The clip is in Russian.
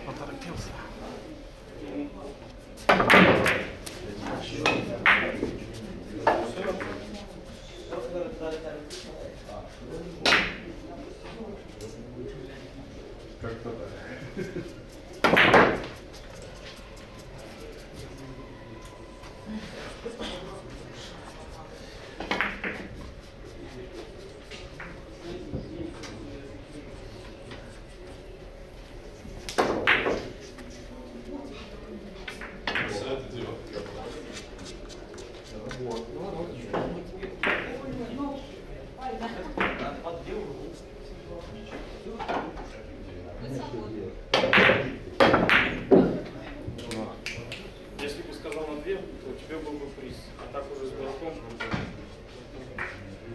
Поторопился. Как-то так. Если бы сказал на 2, то у тебя был бы приз. А так уже с дураком.